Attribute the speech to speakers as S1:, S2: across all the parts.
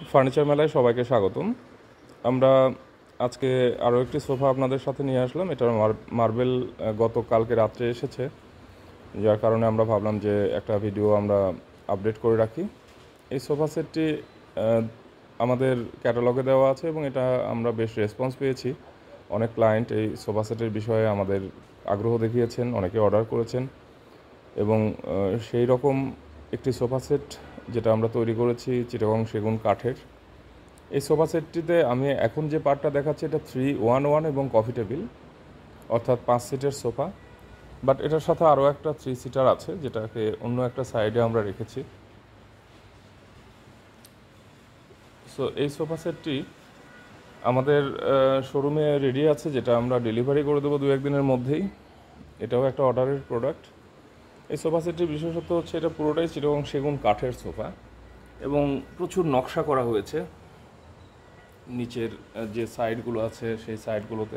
S1: Furniture মেলায় সবাইকে স্বাগতম। আমরা আজকে আরও একটি সোফা আপনাদের সাথে নিয়ে আসলাম। এটার মার্বেল গতকালকে রাত্রে এসেছে, যার কারণে আমরা ভাবলাম যে একটা ভিডিও আমরা আপডেট করে রাখি। এই সোফা সেটটি আমাদের ক্যাটালগে দেওয়া আছে এবং এটা আমরা বেশ রেসপন্স পেয়েছি। অনেক ক্লায়েন্ট এই সোফা সেটের বিষয়ে আমাদের আগ্রহ দেখিয়েছেন, অনেকে অর্ডার করেছেন এবং সেই রকম একটি সোফা সেট যেটা আমরা তৈরি করেছি চিটাগং সেগুন কাঠের। এই সোফা সেটটিতে আমি এখন যে পার্টটা দেখাচ্ছি এটা 3-1-1 এবং কফি টেবিল, অর্থাৎ 5 সিটের সোফা। বাট এটার সাথে আরও একটা 3 সিটার আছে, যেটাকে অন্য একটা সাইডে আমরা রেখেছি। সো এই সোফা সেটটি আমাদের শোরুমে রেডি আছে, যেটা আমরা ডেলিভারি করে দেবো 2-1 দিনের মধ্যেই। এটাও একটা অর্ডারের প্রোডাক্ট। এই সোফা সেটটির বিশেষত্ব হচ্ছে এটা পুরোটাই চিটাগং সেগুন কাঠের সোফা এবং প্রচুর নকশা করা হয়েছে নিচের যে সাইডগুলো আছে সেই সাইডগুলোতে।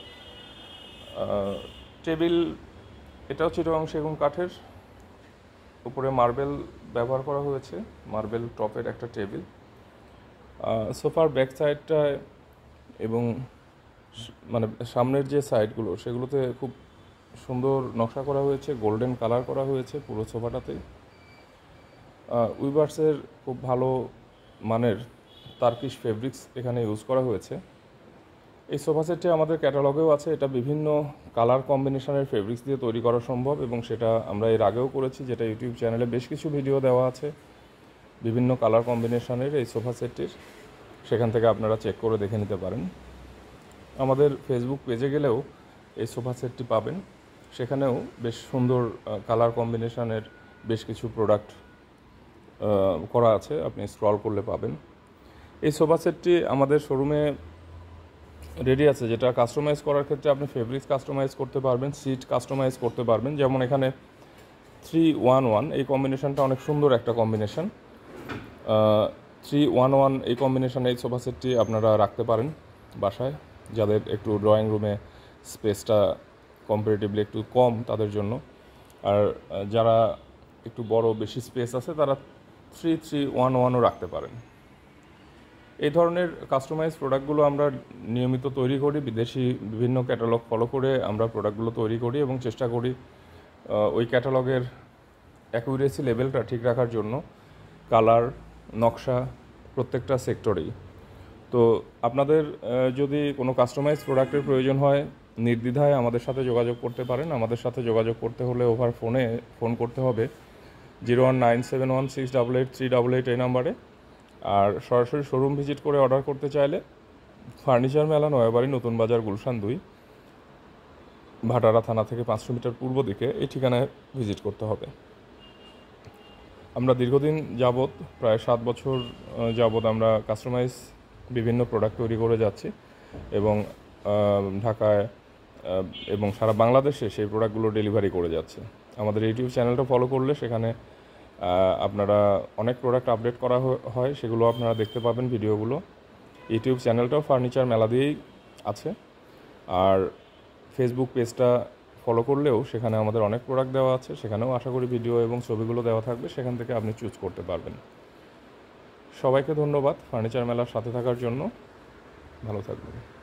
S1: টেবিল এটাও চিটাগং সেগুন কাঠের, উপরে মার্বেল ব্যবহার করা হয়েছে, মার্বেল টপের একটা টেবিল। সোফার ব্যাক সাইডটায় এবং মানে সামনের যে সাইডগুলো সেগুলোতে খুব সুন্দর নকশা করা হয়েছে, গোল্ডেন কালার করা হয়েছে পুরো সোফাটাতেই। উইভার্সের খুব ভালো মানের টার্কিশ ফেব্রিক্স এখানে ইউজ করা হয়েছে। এই সোফা সেটটি আমাদের ক্যাটালগেও আছে। এটা বিভিন্ন কালার কম্বিনেশনের ফেব্রিক্স দিয়ে তৈরি করা সম্ভব এবং সেটা আমরা এর আগেও করেছি, যেটা ইউটিউব চ্যানেলে বেশ কিছু ভিডিও দেওয়া আছে বিভিন্ন কালার কম্বিনেশনের এই সোফা সেটটির। সেখান থেকে আপনারা চেক করে দেখে নিতে পারেন। আমাদের ফেসবুক পেজে গেলেও এই সোফা সেটটি পাবেন, সেখানেও বেশ সুন্দর কালার কম্বিনেশনের বেশ কিছু প্রোডাক্ট করা আছে, আপনি স্ক্রল করলে পাবেন। এই সোফা সেটটি আমাদের শোরুমে রেডি আছে, যেটা কাস্টমাইজ করার ক্ষেত্রে আপনি ফেব্রিক্স কাস্টমাইজ করতে পারবেন, সিট কাস্টমাইজ করতে পারবেন। যেমন এখানে 3-1-1 এই কম্বিনেশনটা অনেক সুন্দর একটা কম্বিনেশন। 3-1-1 এই কম্বিনেশনে এই সোফা সেটটি আপনারা রাখতে পারেন বাসায়, যাদের একটু ড্রয়িং রুমে স্পেসটা কম্পারেটিভলি একটু কম তাদের জন্য। আর যারা একটু বড় বেশি স্পেস আছে তারা 3-3-1-1ও রাখতে পারেন। এই ধরনের কাস্টমাইজ প্রোডাক্টগুলো আমরা নিয়মিত তৈরি করি, বিদেশি বিভিন্ন ক্যাটালগ ফলো করে আমরা প্রোডাক্টগুলো তৈরি করি এবং চেষ্টা করি ওই ক্যাটালগের অ্যাকুরেসি লেভেলটা ঠিক রাখার জন্য। কালার, নকশা প্রত্যেকটা সেক্টরেই। তো আপনাদের যদি কোনো কাস্টমাইজ প্রোডাক্টের প্রয়োজন হয় নির্দ্বিধায় আমাদের সাথে যোগাযোগ করতে পারেন। আমাদের সাথে যোগাযোগ করতে হলে ওভার ফোনে ফোন করতে হবে 01971688388 এই নাম্বারে। আর সরাসরি শোরুম ভিজিট করে অর্ডার করতে চাইলে ফার্নিচার মেলা, নয়াবাড়ি, নতুন বাজার, গুলশান 2, ভাটারা থানা থেকে 500 মিটার পূর্ব দিকে এই ঠিকানায় ভিজিট করতে হবে। আমরা দীর্ঘদিন যাবৎ, প্রায় 7 বছর যাবৎ আমরা কাস্টমাইজ বিভিন্ন প্রোডাক্ট তৈরি করে যাচ্ছি এবং ঢাকায় এবং সারা বাংলাদেশে সেই প্রোডাক্টগুলো ডেলিভারি করে যাচ্ছে। আমাদের ইউটিউব চ্যানেলটা ফলো করলে সেখানে আপনারা অনেক প্রোডাক্ট আপডেট করা হয়, সেগুলো আপনারা দেখতে পাবেন ভিডিওগুলো। ইউটিউব চ্যানেলটাও ফার্নিচার মেলা দিয়েই আছে। আর ফেসবুক পেজটা ফলো করলেও সেখানে আমাদের অনেক প্রোডাক্ট দেওয়া আছে, সেখানেও আশা করি ভিডিও এবং ছবিগুলো দেওয়া থাকবে, সেখান থেকে আপনি চুজ করতে পারবেন। সবাইকে ধন্যবাদ ফার্নিচার মেলার সাথে থাকার জন্য। ভালো থাকবেন।